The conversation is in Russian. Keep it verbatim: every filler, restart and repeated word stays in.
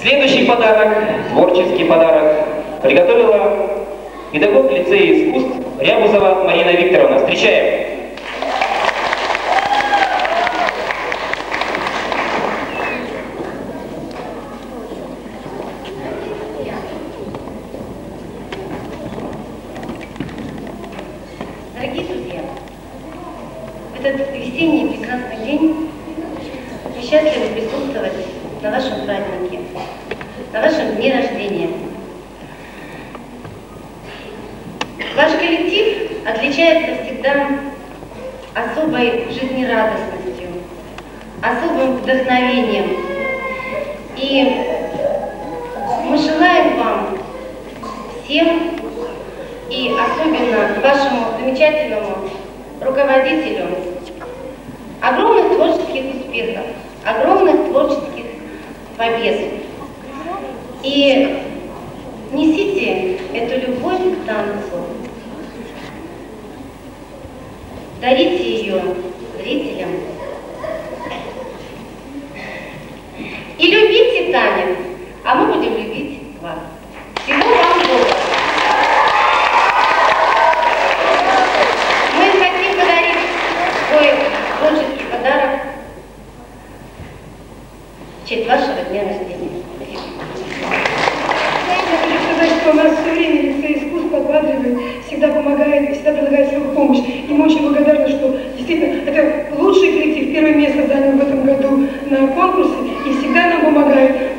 Следующий подарок, творческий подарок, приготовила педагог лицея искусств Рябузова Марина Викторовна. Встречаем! Дорогие друзья, в этот весенний прекрасный день мы счастливы присутствовать на вашем празднике, на вашем дне рождения. Ваш коллектив отличается всегда особой жизнерадостностью, особым вдохновением. И мы желаем вам всем, и особенно вашему замечательному руководителю, огромных творческих успехов, огромных творческих побед. И несите эту любовь к танцу, дарите ее зрителям и любите танец, а мы будем любить вас. Всего вам доброго! Мы хотим подарить свой творческий подарок в честь вашего дня рождения. Я хочу сказать, что у нас все время лицей искусств подбадривает, всегда помогает и всегда предлагает свою помощь. И мы очень благодарны, что действительно это лучший коллектив, первое место занял в этом году на конкурсе и всегда нам помогает.